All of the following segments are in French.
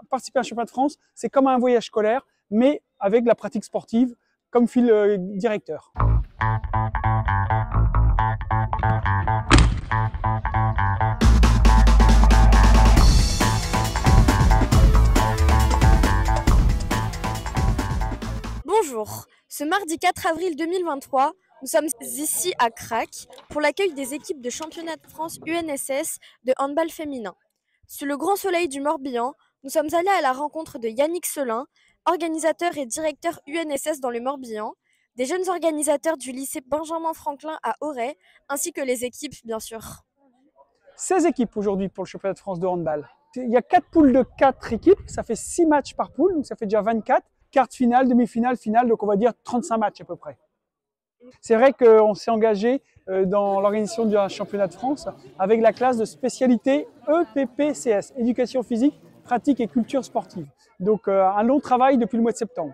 participer à un championnat de France, c'est comme un voyage scolaire, mais avec la pratique sportive comme fil directeur. Bonjour, ce mardi 4 avril 2023, nous sommes ici à Crac pour l'accueil des équipes de championnat de France UNSS de handball féminin. Sous le grand soleil du Morbihan, nous sommes allés à la rencontre de Yannick Selin, organisateur et directeur UNSS dans le Morbihan, des jeunes organisateurs du lycée Benjamin Franklin à Auray, ainsi que les équipes bien sûr. 16 équipes aujourd'hui pour le championnat de France de handball. Il y a 4 poules de 4 équipes, ça fait 6 matchs par poule, donc ça fait déjà 24. Quart de finale, demi-finale, finale, donc on va dire 35 matchs à peu près. C'est vrai qu'on s'est engagé dans l'organisation d'un championnat de France avec la classe de spécialité EPPCS, éducation physique, pratique et culture sportive. Donc un long travail depuis le mois de septembre.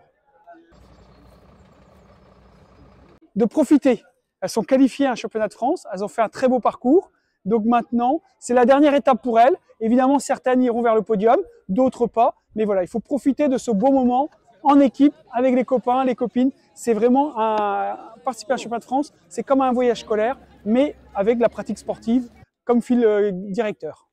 De profiter, elles sont qualifiées à un championnat de France, elles ont fait un très beau parcours. Donc maintenant, c'est la dernière étape pour elles. Évidemment, certaines iront vers le podium, d'autres pas. Mais voilà, il faut profiter de ce beau moment en équipe, avec les copains, les copines. C'est vraiment participer à un championnat de France, c'est comme un voyage scolaire, mais avec la pratique sportive comme fil directeur.